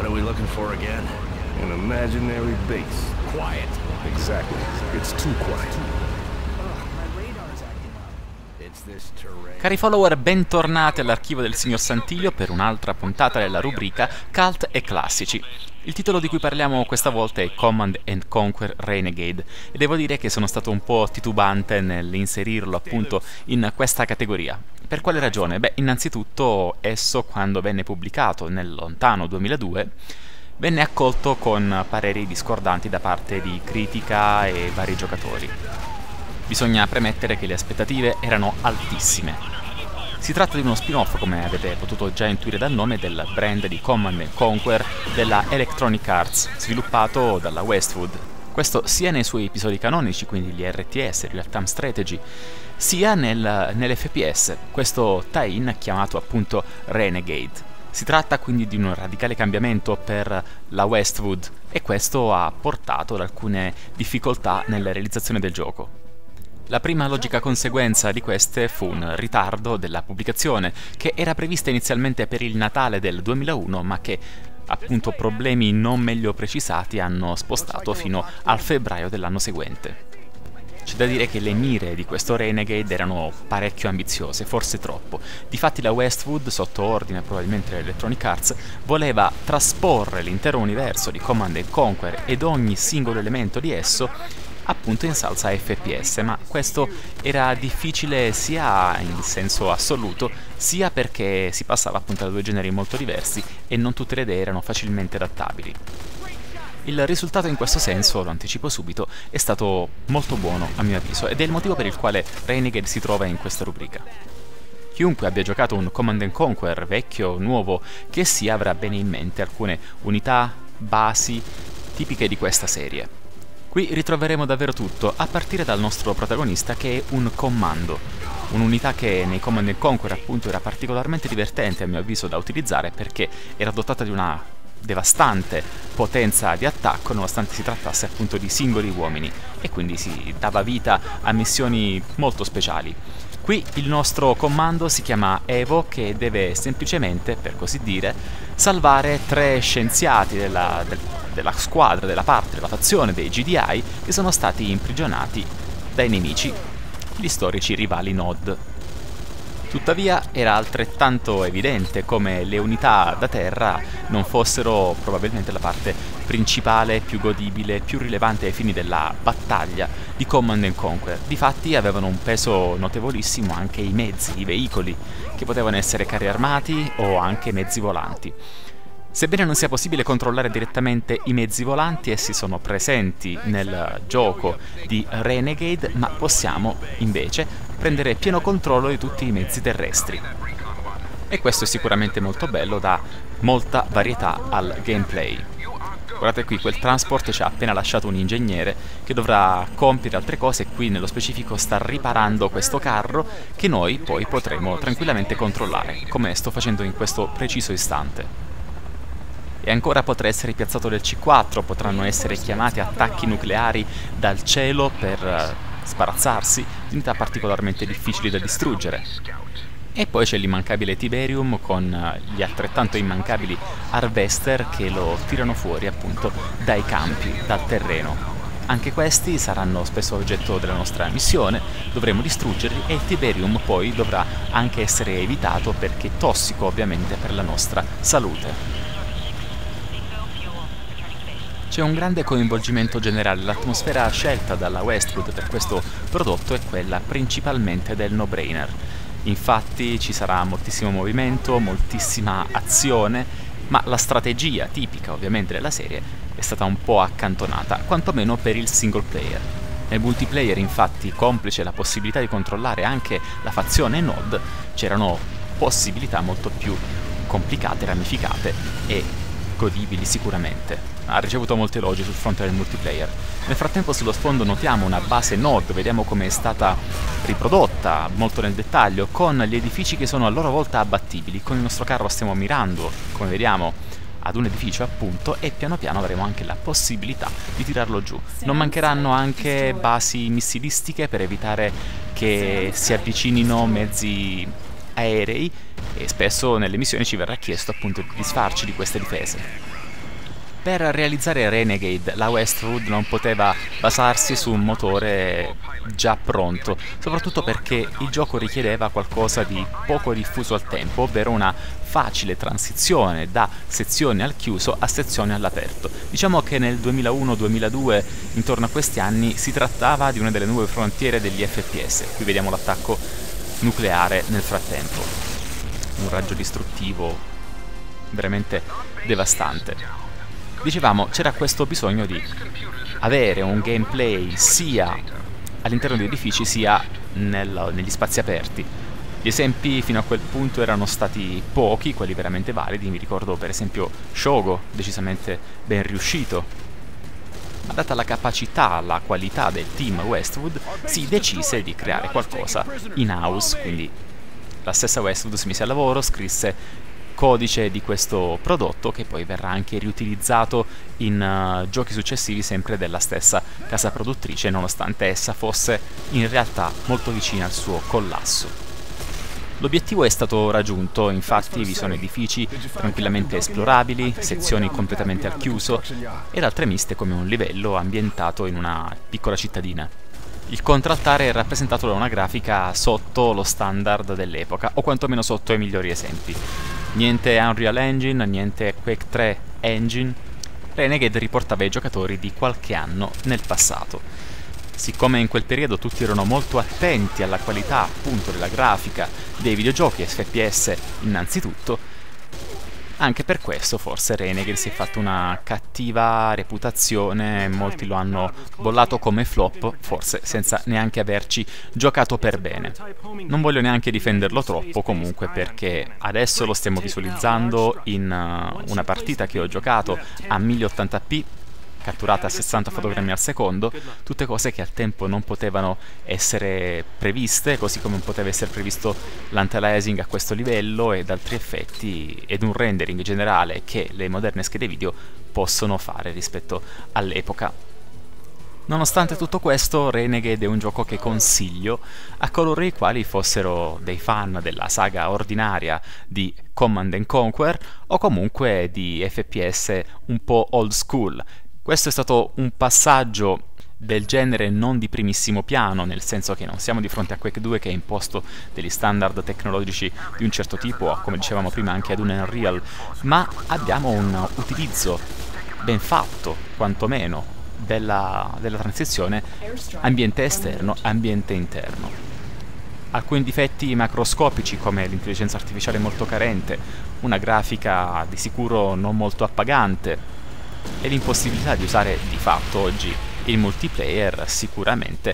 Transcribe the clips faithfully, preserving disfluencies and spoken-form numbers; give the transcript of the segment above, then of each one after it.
are we looking for again? An imaginary base. Quiet. Exactly. It's too quiet. Cari follower, bentornati all'archivio del signor Santillo per un'altra puntata della rubrica Cult e Classici. Il titolo di cui parliamo questa volta è Command and Conquer Renegade e devo dire che sono stato un po' titubante nell'inserirlo appunto in questa categoria. Per quale ragione? Beh, innanzitutto esso, quando venne pubblicato nel lontano duemiladue, venne accolto con pareri discordanti da parte di critica e vari giocatori. Bisogna premettere che le aspettative erano altissime. Si tratta di uno spin-off, come avete potuto già intuire dal nome, del brand di Command and Conquer della Electronic Arts, sviluppato dalla Westwood. Questo sia nei suoi episodi canonici, quindi gli R T S, Real Time Strategy, sia nel, nell'F P S, questo tie-in chiamato appunto Renegade. Si tratta quindi di un radicale cambiamento per la Westwood e questo ha portato ad alcune difficoltà nella realizzazione del gioco. La prima logica conseguenza di queste fu un ritardo della pubblicazione, che era prevista inizialmente per il Natale del duemilauno, ma che, appunto, problemi non meglio precisati hanno spostato fino al febbraio dell'anno seguente. C'è da dire che le mire di questo Renegade erano parecchio ambiziose, forse troppo. Difatti la Westwood, sotto ordine probabilmente dell'Electronic Arts, voleva trasporre l'intero universo di Command and Conquer ed ogni singolo elemento di esso appunto in salsa F P S, ma questo era difficile sia in senso assoluto, sia perché si passava appunto da due generi molto diversi e non tutte le idee erano facilmente adattabili. Il risultato in questo senso, lo anticipo subito, è stato molto buono a mio avviso ed è il motivo per il quale Renegade si trova in questa rubrica. Chiunque abbia giocato un Command and Conquer, vecchio o nuovo, che sia avrà bene in mente alcune unità, basi, tipiche di questa serie. Qui ritroveremo davvero tutto, a partire dal nostro protagonista che è un comando, un'unità che nei Command and Conquer appunto era particolarmente divertente a mio avviso da utilizzare perché era dotata di una devastante potenza di attacco nonostante si trattasse appunto di singoli uomini e quindi si dava vita a missioni molto speciali. Qui il nostro comando si chiama Evo, che deve semplicemente, per così dire, salvare tre scienziati della, del, della squadra, della parte, della fazione dei G D I che sono stati imprigionati dai nemici, gli storici rivali Nod. Tuttavia era altrettanto evidente come le unità da terra non fossero probabilmente la parte principale, più godibile, più rilevante ai fini della battaglia di Command and Conquer. Difatti avevano un peso notevolissimo anche i mezzi, i veicoli, che potevano essere carri armati o anche mezzi volanti. Sebbene non sia possibile controllare direttamente i mezzi volanti, essi sono presenti nel gioco di Renegade, ma possiamo invece prendere pieno controllo di tutti i mezzi terrestri. E questo è sicuramente molto bello, dà molta varietà al gameplay. Guardate qui, quel transport ci ha appena lasciato un ingegnere che dovrà compiere altre cose e qui nello specifico sta riparando questo carro che noi poi potremo tranquillamente controllare, come sto facendo in questo preciso istante. E ancora potrà essere piazzato del C quattro, potranno essere chiamati attacchi nucleari dal cielo per uh, sbarazzarsi di unità particolarmente difficili da distruggere. E poi c'è l'immancabile Tiberium con uh, gli altrettanto immancabili Harvester che lo tirano fuori appunto dai campi, dal terreno. Anche questi saranno spesso oggetto della nostra missione, dovremo distruggerli e il Tiberium poi dovrà anche essere evitato perché è tossico ovviamente per la nostra salute. C'è un grande coinvolgimento generale, l'atmosfera scelta dalla Westwood per questo prodotto è quella principalmente del no-brainer. Infatti ci sarà moltissimo movimento, moltissima azione, ma la strategia tipica ovviamente della serie è stata un po' accantonata, quantomeno per il single player. Nel multiplayer infatti, complice la possibilità di controllare anche la fazione Nod, c'erano possibilità molto più complicate, ramificate e godibili sicuramente. Ha ricevuto molti elogi sul fronte del multiplayer. Nel frattempo sullo sfondo notiamo una base Nod, vediamo come è stata riprodotta molto nel dettaglio, con gli edifici che sono a loro volta abbattibili. Con il nostro carro stiamo mirando, come vediamo, ad un edificio appunto e piano piano avremo anche la possibilità di tirarlo giù. Non mancheranno anche basi missilistiche per evitare che si avvicinino mezzi aerei e spesso nelle missioni ci verrà chiesto appunto di disfarci di queste difese. Per realizzare Renegade la Westwood non poteva basarsi su un motore già pronto, soprattutto perché il gioco richiedeva qualcosa di poco diffuso al tempo, ovvero una facile transizione da sezione al chiuso a sezione all'aperto. Diciamo che nel duemilauno duemiladue, intorno a questi anni, si trattava di una delle nuove frontiere degli F P S. Qui vediamo l'attacco nucleare nel frattempo, un raggio distruttivo veramente devastante. Dicevamo, c'era questo bisogno di avere un gameplay sia all'interno degli edifici sia nel, negli spazi aperti. Gli esempi fino a quel punto erano stati pochi, quelli veramente validi. Mi ricordo per esempio Shogo, decisamente ben riuscito. Ma data la capacità, la qualità del team Westwood, si decise di creare qualcosa in-house, quindi la stessa Westwood si mise al lavoro, scrisse codice di questo prodotto che poi verrà anche riutilizzato in uh, giochi successivi sempre della stessa casa produttrice, nonostante essa fosse in realtà molto vicina al suo collasso. L'obiettivo è stato raggiunto, infatti vi sono edifici tranquillamente esplorabili, sezioni completamente al chiuso ed altre miste come un livello ambientato in una piccola cittadina. Il contraltare è rappresentato da una grafica sotto lo standard dell'epoca, o quantomeno sotto i migliori esempi. Niente Unreal Engine, niente Quake tre Engine. Renegade riportava i giocatori di qualche anno nel passato. Siccome in quel periodo tutti erano molto attenti alla qualità appunto della grafica dei videogiochi, F P S innanzitutto, anche per questo forse Renegade si è fatto una cattiva reputazione, molti lo hanno bollato come flop, forse senza neanche averci giocato per bene. Non voglio neanche difenderlo troppo comunque, perché adesso lo stiamo visualizzando in uh, una partita che ho giocato a mille ottanta p, catturata a sessanta fotogrammi al secondo, tutte cose che al tempo non potevano essere previste, così come non poteva essere previsto l'anti-aliasing a questo livello ed altri effetti ed un rendering generale che le moderne schede video possono fare rispetto all'epoca. Nonostante tutto questo, Renegade è un gioco che consiglio a coloro i quali fossero dei fan della saga ordinaria di Command and Conquer o comunque di F P S un po' old school. Questo è stato un passaggio del genere non di primissimo piano, nel senso che non siamo di fronte a Quake due che ha imposto degli standard tecnologici di un certo tipo, come dicevamo prima anche ad un Unreal, ma abbiamo un utilizzo ben fatto, quantomeno, della, della transizione ambiente esterno, ambiente interno. Alcuni difetti macroscopici come l'intelligenza artificiale molto carente, una grafica di sicuro non molto appagante, e l'impossibilità di usare di fatto oggi il multiplayer sicuramente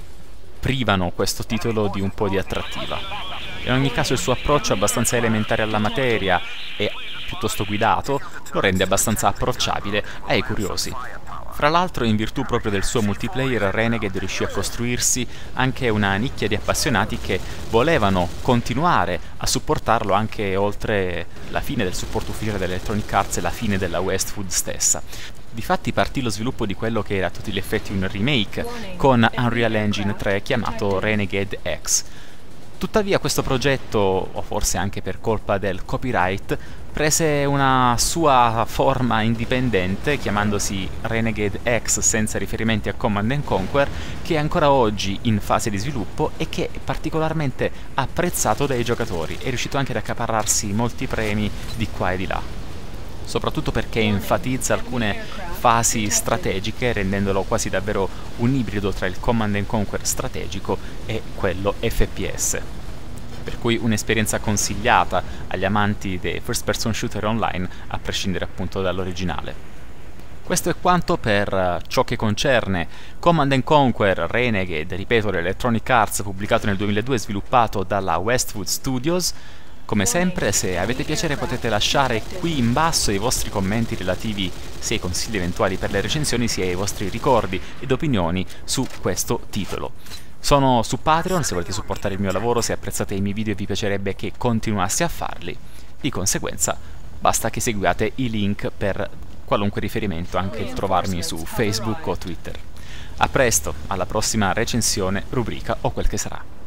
privano questo titolo di un po' di attrattiva. In ogni caso il suo approccio abbastanza elementare alla materia e piuttosto guidato lo rende abbastanza approcciabile ai curiosi. Fra l'altro, in virtù proprio del suo multiplayer, Renegade riuscì a costruirsi anche una nicchia di appassionati che volevano continuare a supportarlo anche oltre la fine del supporto ufficiale dell'Electronic Arts e la fine della Westwood stessa. Difatti partì lo sviluppo di quello che era a tutti gli effetti un remake con Unreal Engine tre chiamato Renegade X. Tuttavia questo progetto, o forse anche per colpa del copyright, prese una sua forma indipendente chiamandosi Renegade X senza riferimenti a Command and Conquer, che è ancora oggi in fase di sviluppo e che è particolarmente apprezzato dai giocatori. È riuscito anche ad accaparrarsi molti premi di qua e di là, soprattutto perché enfatizza alcune fasi strategiche, rendendolo quasi davvero un ibrido tra il Command and Conquer strategico e quello F P S. Per cui un'esperienza consigliata agli amanti dei first person shooter online, a prescindere appunto dall'originale. Questo è quanto per ciò che concerne Command and Conquer Renegade, ripeto, l'Electronic Arts, pubblicato nel duemiladue e sviluppato dalla Westwood Studios. Come sempre, se avete piacere potete lasciare qui in basso i vostri commenti relativi sia ai consigli eventuali per le recensioni sia ai vostri ricordi ed opinioni su questo titolo. Sono su Patreon se volete supportare il mio lavoro, se apprezzate i miei video e vi piacerebbe che continuassi a farli. Di conseguenza basta che seguiate i link per qualunque riferimento, anche il trovarmi su Facebook o Twitter. A presto, alla prossima recensione, rubrica o quel che sarà.